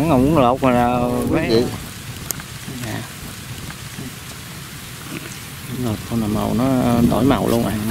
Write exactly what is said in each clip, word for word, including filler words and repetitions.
Hắn không muốn lột mà là mấy vậy. Nè. Rồi con là màu nó đổi màu luôn à.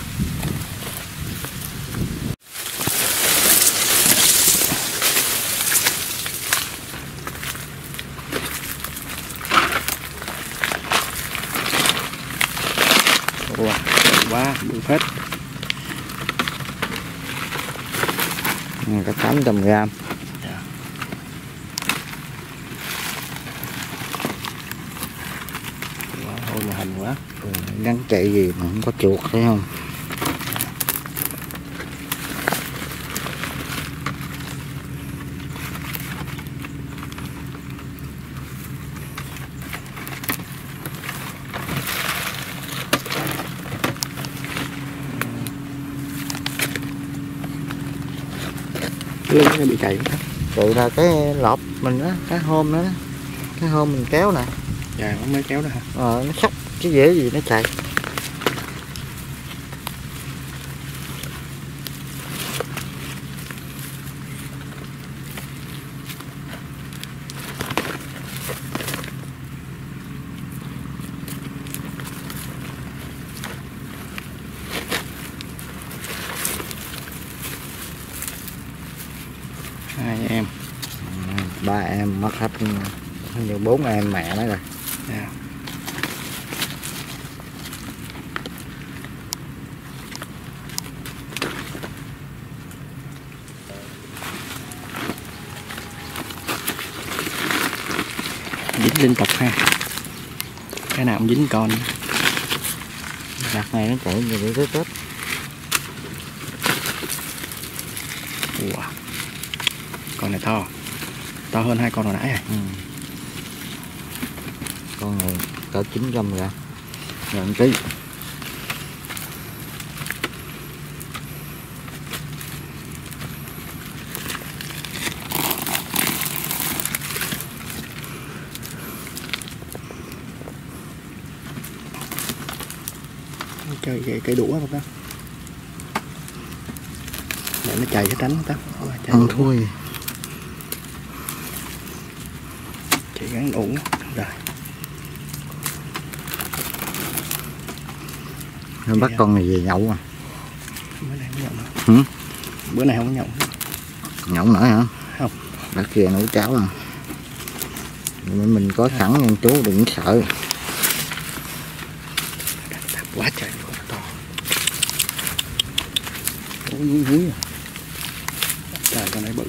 Wow, quá bự phết. Có tám trăm gram. Dạ. Quá thôi mà hình quá. Ừ, gắn chạy gì mà không có chuột thấy không? Lưng nó bị chạy. Chạy ra cái lọp mình á, cái hôm đó, đó. Cái hôm mình kéo nè. Dạ, nó mới kéo đó hả? Ờ, nó sóc cái dễ gì nó chạy. Hai em. Ba em mất hết như bốn em mẹ nó rồi. Dạ. Dính liên tục ha, cái nào cũng dính con. Đặt này nó chạy như tới Tết. Wow. Con này to, to hơn hai con hồi nãy rồi. Ừ. Con này cỡ chín trăm gram, gần ký. Chơi cái cây đũa không ta? Để nó chạy cho tránh không ta? Ăn thua gì? Chỉ gắn ủng rồi. Nó bắt con này về nhậu à? Bữa này không nhậu nữa. Hử? Bữa này không có nhậu. Nhậu nữa hả? Không. Đã kia nấu cháo à? Mình có sẵn nha chú, đừng sợ. Quá trời con to. Ủa núi núi à. Trời con này bự.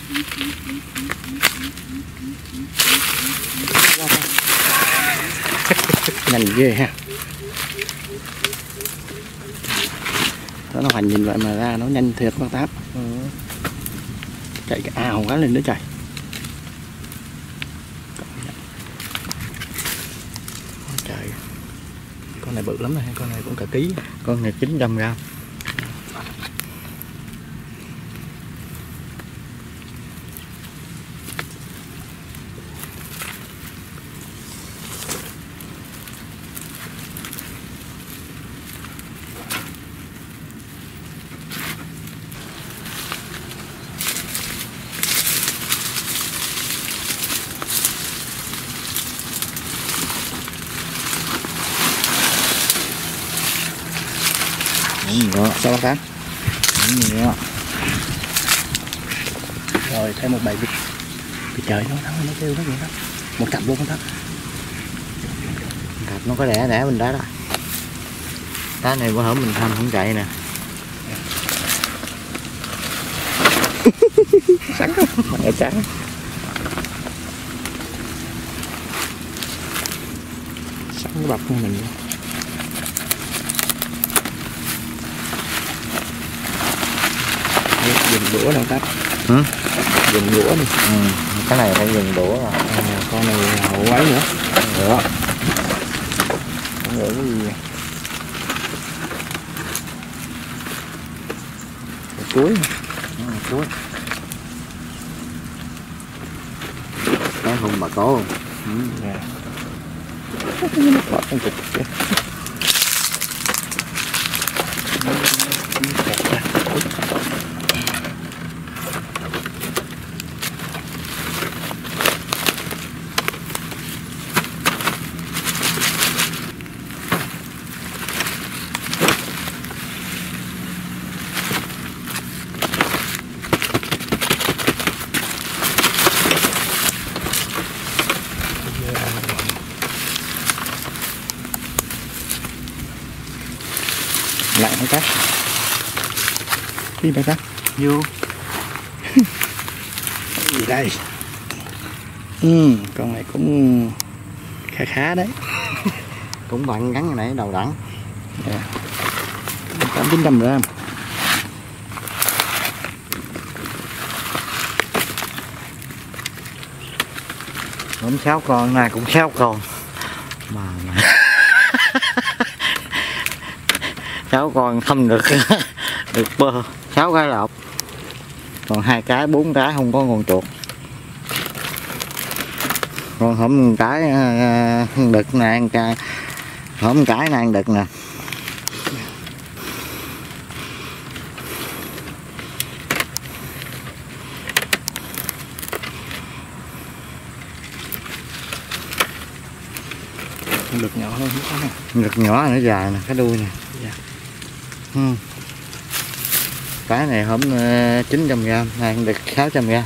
Nhanh ghê ha. Đó, nó hoành nhìn vậy mà ra nó nhanh thiệt con Táp. Ừ. Chạy cái ào quá lên nữa trời. Trời. Con này bự lắm rồi, con này cũng cả ký. Con này chín trăm gram. Đó, sao bác? đó. Rồi thêm một bầy vịt. Vịt trời nó nó nó kêu nó vậy đó. Một cặp luôn không đó. Cặp nó có đẻ đẻ mình đá đó. Cá này bữa hổm mình thăm không chạy nè. Sáng không? Mẹ sáng. Sáng cái bọc của mình. Dùng đũa đâu Táp. Ừ? Dùng đũa đi. Ừ, cái này phải dùng đũa rồi. À, con này hổ ấy nữa. Đó. Không hiểu cái gì vậy. Chuối. Ừ, chuối. Cái hùng bà cố. Ừ, yeah. Nó bọt con cục kìa. Lạnh không Táp? Đi bác Táp. Vô. Gì đây? Ừ, con này cũng khá khá đấy. Cũng bằng gắn cái này đầu đẳng. Yeah. tám chín trăm gram. Cũng sáu con này cũng sáu con. Mà mà. sáu con không được được bơ, sáu cái lọc. Còn hai cái, bốn cái không có con chuột. Còn hổm cái uh, đực nè, ăn cái hổm cái này ăn đực nè. Đực nhỏ hơn cái này. Đực nhỏ nó dài nè, cái đuôi nè. Yeah. Ừ. Cái này hổm uh, chín trăm gram, này ăn đực sáu trăm gram.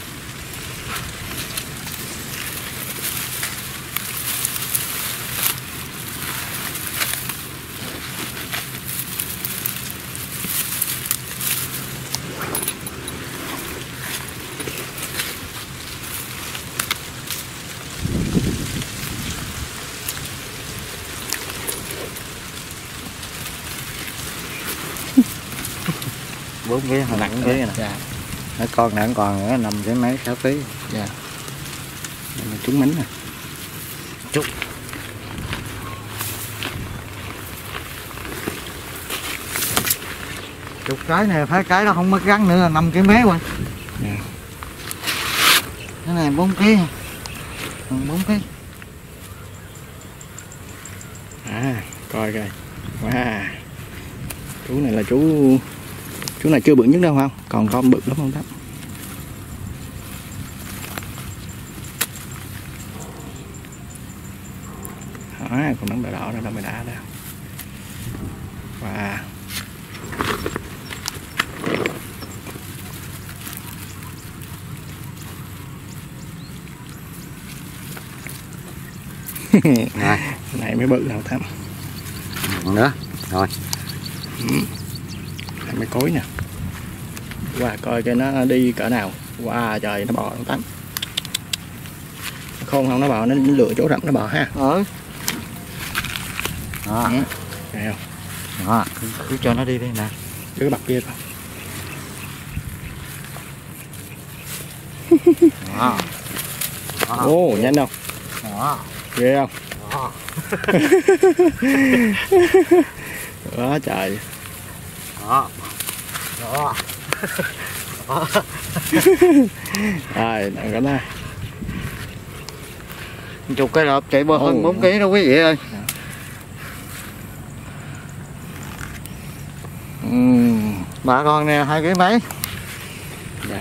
Bốn ký hồi nặng ký nè. Dạ. Nó con nặng còn nữa, năm cái mấy sáu ký. Dạ. Đây là trứng mánh nè. Chút. Chục cái này phải cái nó không mất gắn nữa là năm cái mé quanh. Dạ. Cái này bốn ký. bốn ký. À, coi coi. Wow. Chú này là chú chú này chưa bự nhất đâu không? Còn con bự lắm không Táp? À, còn nóng đỏ đỏ đó, đỏ đá đó. Wow. Rồi. Này mới bự nào Táp. Nữa. Rồi. Này mới cối nè. Wow, coi cái nó đi cỡ nào. Wow, trời, nó bò nó Táp. Khôn không nó bò, nó lựa chỗ rậm nó bò ha. Ừ. Đó. Ừ. Thấy không? Đó, cứ, cứ cho nó đi đi nè. Chứ cái bọc kia thôi. Đó. Đó. Ồ, oh, nhanh không? Đó. Ghê không? Đó. Đó trời. Đó. Đó. Đó. Rồi, nặng cái này. Chục cái lợp chạy bơ hơn Ồ. bốn ký đâu quý vị ơi. Uhm. Bà con nè hai cái mấy. Dạ.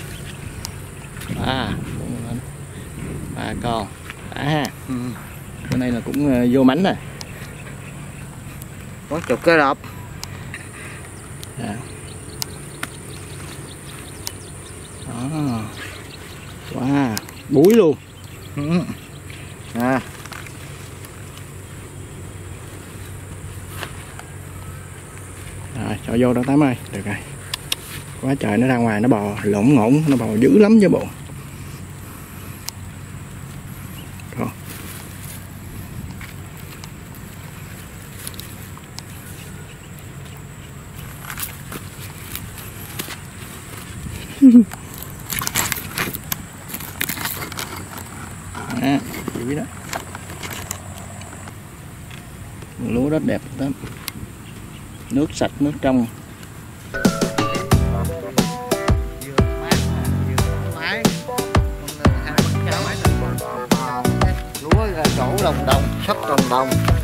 À, ba con. À, Ừ. cái này là cũng uh, vô mánh rồi. Có chục cái lợp. Dạ. Đó. Wow, búi luôn. Ừ. À. Rồi, cho vô đó Tám ơi, được rồi. Quá trời nó ra ngoài nó bò lộn ngộn, nó bò dữ lắm chứ bộ. Rồi. À, dữ đó. Lúa rất đẹp Tám. Nước sạch, nước trong. Lúa là chỗ đồng đồng, sắp đồng đồng.